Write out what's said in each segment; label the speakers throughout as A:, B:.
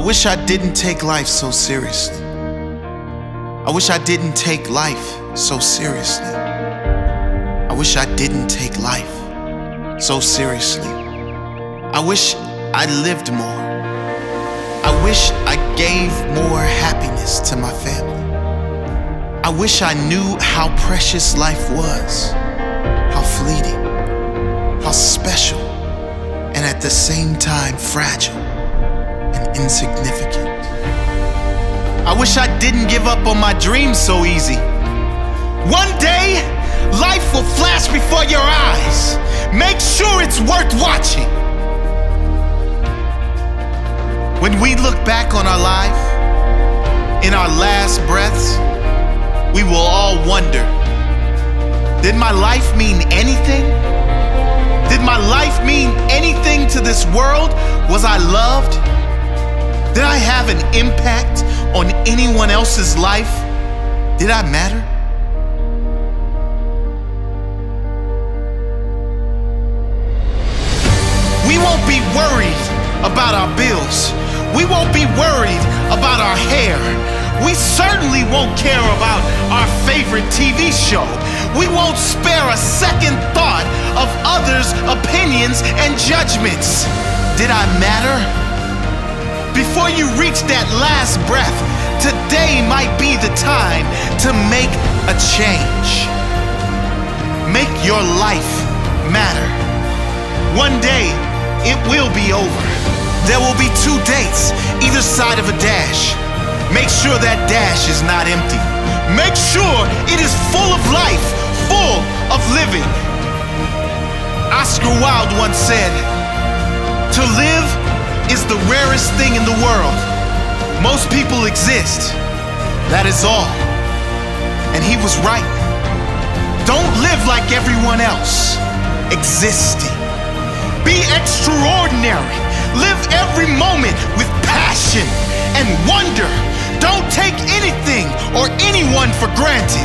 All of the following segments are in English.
A: wish I didn't take life so seriously. I wish I didn't take life so seriously. I wish I didn't take life so seriously. I wish I lived more. I wish I gave more happiness to my family. I wish I knew how precious life was, how fleeting, how special, and at the same time fragile and insignificant. I wish I didn't give up on my dreams so easy. One day, life will flash before your eyes. Make sure it's worth watching. When we look back on our life, in our last breaths, we will all wonder, did my life mean anything? Did my life mean anything to this world? Was I loved? Did I have an impact on anyone else's life? Did I matter? We won't be worried about our bills. We won't be worried about our hair. We certainly won't care about our favorite TV show. We won't spare a second thought of others' opinions and judgments. Did I matter? Before you reach that last breath, today might be the time to make a change. Make your life matter. One day, it will be over. There will be 2 dates, either side of a dash. Make sure that dash is not empty. Make sure it is full of life, full of living. Oscar Wilde once said, "To live is the rarest thing in the world. Most people exist. That is all." And he was right. Don't live like everyone else. Existing. Be extraordinary. Live every moment with passion and wonder. Don't take anything or anyone for granted.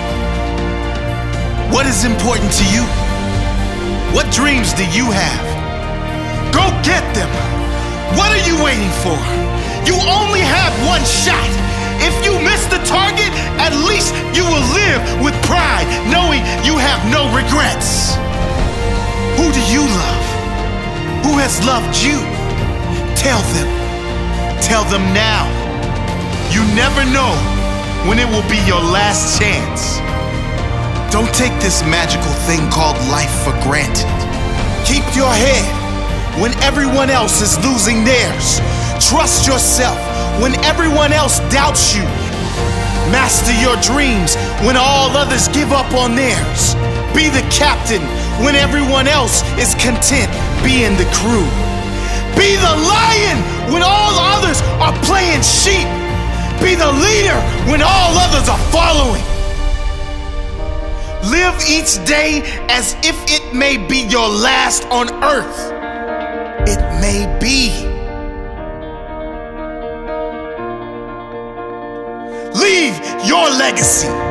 A: What is important to you? What dreams do you have? Go get them. What are you waiting for? You only have one shot. If you miss the target, at least you will live with pride, knowing you have no regrets. Who do you love? Who has loved you? Tell them. Tell them now. You never know when it will be your last chance. Don't take this magical thing called life for granted. Keep your head when everyone else is losing theirs. Trust yourself when everyone else doubts you. Master your dreams when all others give up on theirs. Be the captain when everyone else is content being the crew. Be the lion when all others are playing sheep. Be the leader when all others are following. Live each day as if it may be your last on earth. It may be. Leave your legacy.